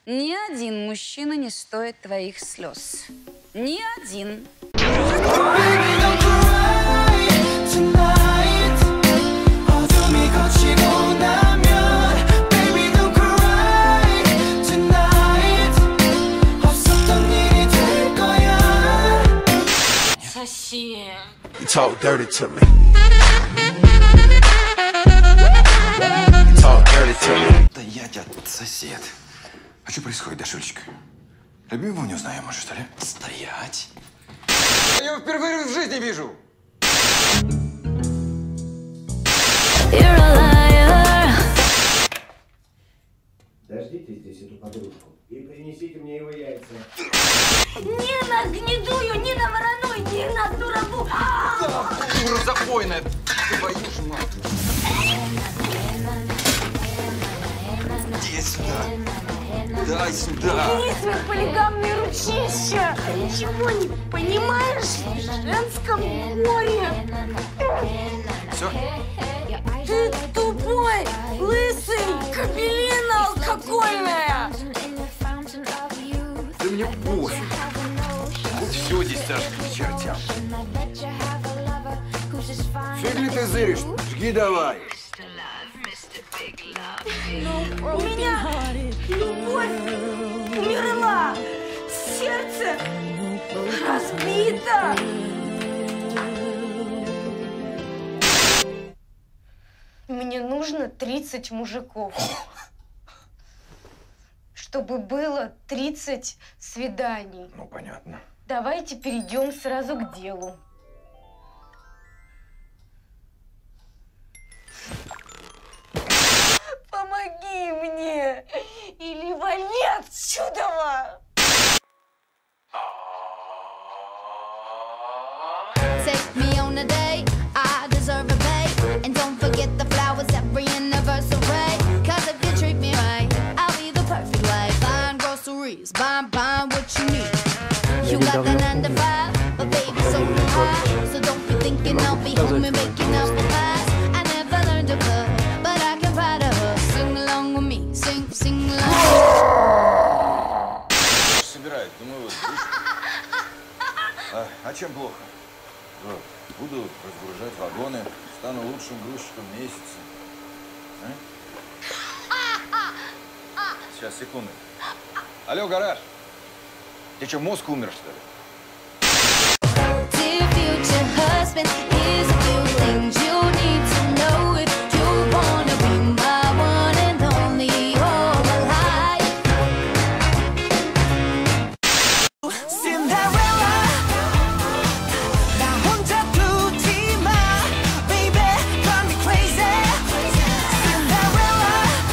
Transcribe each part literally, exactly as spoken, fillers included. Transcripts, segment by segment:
Ни один мужчина не стоит твоих слез. Ни один. Соси. You talk dirty to me. You talk dirty to me. Да я дядь сосед. А что происходит, Дашулечка? Любимого не узнаю, может, что ли? Стоять. Я его впервые в жизни вижу. Дождите здесь эту подружку и принесите мне его яйца. Не на гнедую, не на вороной, не на дураку. Да, дура запойная. Твою ж мать. Иди сюда. Дай сюда. Убери свои полигамные ручища. Ничего не понимаешь в женском горе. Все? Ты тупой, лысый, кабелина алкогольная. Да мне пофиг. Вот все десятки к чертям. Фиг ли ты зыришь? Жги давай. У меня любовь умерла, сердце разбито. Мне нужно тридцать мужиков, чтобы было тридцать свиданий. Ну, понятно. Давайте перейдем сразу к делу. Помоги мне, или вали отсюда! Take me on a date, I deserve a bait. And don't forget the flowers every anniversary. Cause if you treat me right, I'll be the perfect wife. Buying groceries, buying, buying what you need. You got the nine to five, but baby so do I. So don't be thinking I'll be home and making up the pies. I never learned to cook, but I can ride a hook. Sing along with me, sing, sing along. Собирают, думаю, вот. А, а чем плохо? Вот. Буду разгружать вагоны, стану лучшим грузчиком месяца. А? Сейчас, секунду. Алло, гараж. Ты что, мозг умер, что ли? Dear future husband, here's a few things you need to know if you wanna be my one and only all my life. Cinderella, 나 혼자 두지 마, baby, drive me crazy. Cinderella.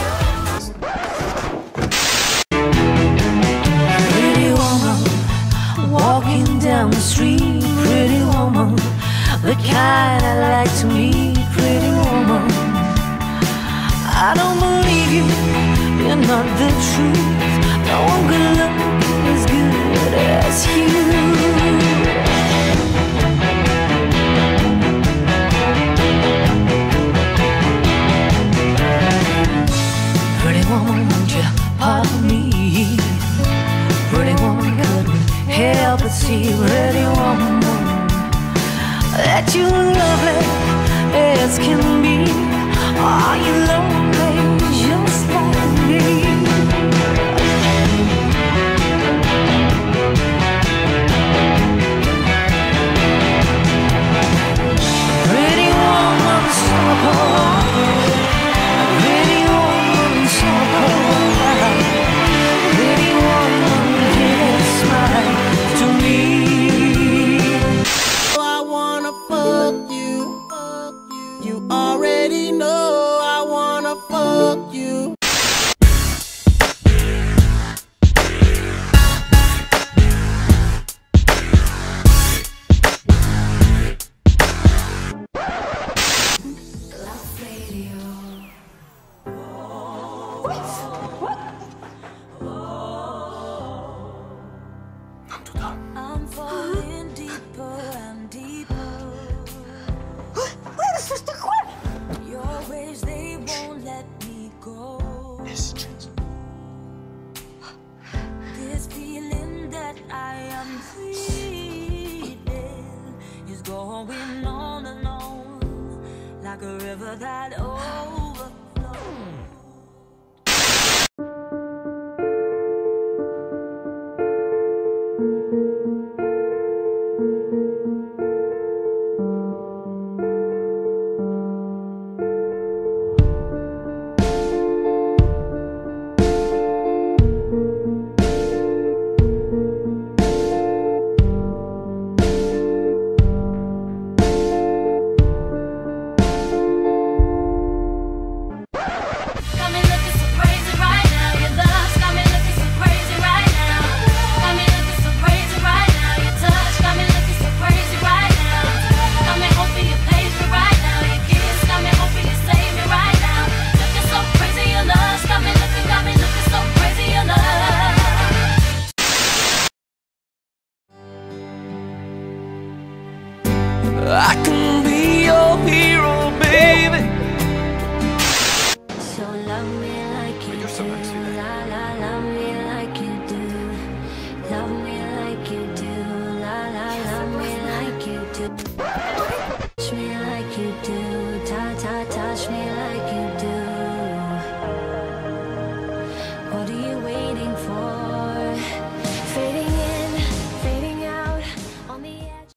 Pretty woman, walking down the street. Pretty woman, the kind I like to meet. Pretty woman, I don't believe you, you're not the truth. No one could look as good as you. Pretty woman, won't you pardon me? Pretty woman, couldn't help but see. Pretty woman, that you lovely as can be. Are you lonely just like me? Pretty woman, so cold. Pretty woman, so cold. Pretty woman, give a smile to me. I wanna fuck you. You already know I want feeling is going on and on like a river that oh